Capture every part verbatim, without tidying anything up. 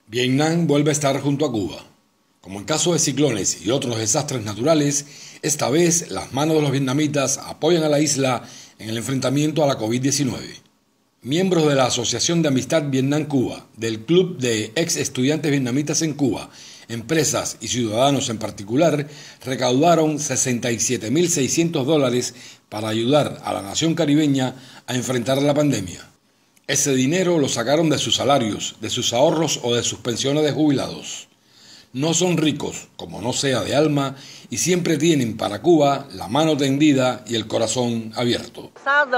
Vietnam vuelve a estar junto a Cuba. Como en caso de ciclones y otros desastres naturales, esta vez las manos de los vietnamitas apoyan a la isla en el enfrentamiento a la COVID diecinueve. Miembros de la Asociación de Amistad Vietnam-Cuba, del Club de Ex Estudiantes Vietnamitas en Cuba, empresas y ciudadanos en particular, recaudaron sesenta y siete mil seiscientos dólares para ayudar a la nación caribeña a enfrentar la pandemia. Ese dinero lo sacaron de sus salarios, de sus ahorros o de sus pensiones de jubilados. No son ricos, como no sea de alma, y siempre tienen para Cuba la mano tendida y el corazón abierto.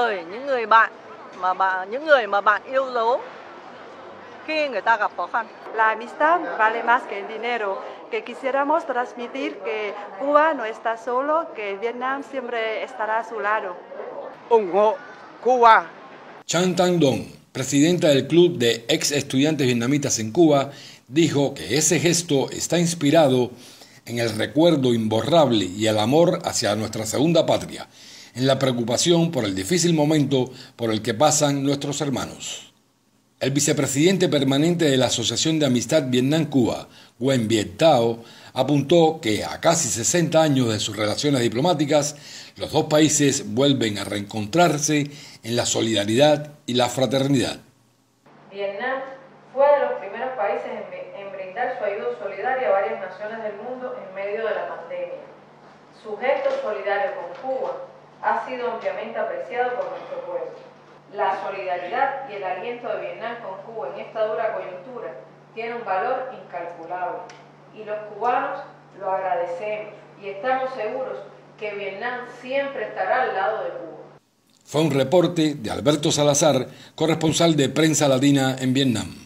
La amistad vale más que el dinero, que quisiéramos transmitir que Cuba no está solo, que Vietnam siempre estará a su lado. Cuba. Chan Thanh Dong, presidenta del Club de Ex Estudiantes Vietnamitas en Cuba, dijo que ese gesto está inspirado en el recuerdo imborrable y el amor hacia nuestra segunda patria, en la preocupación por el difícil momento por el que pasan nuestros hermanos. El vicepresidente permanente de la Asociación de Amistad Vietnam-Cuba, Nguyen Viet Thao, apuntó que a casi sesenta años de sus relaciones diplomáticas, los dos países vuelven a reencontrarse en la solidaridad y la fraternidad. Vietnam fue de los primeros países en, en brindar su ayuda solidaria a varias naciones del mundo en medio de la pandemia. Su gesto solidario con Cuba ha sido ampliamente apreciado por nuestro pueblo. La solidaridad y el aliento de Vietnam con Cuba en esta dura coyuntura tiene un valor incalculable y los cubanos lo agradecemos y estamos seguros que Vietnam siempre estará al lado de Cuba. Fue un reporte de Alberto Salazar, corresponsal de Prensa Latina en Vietnam.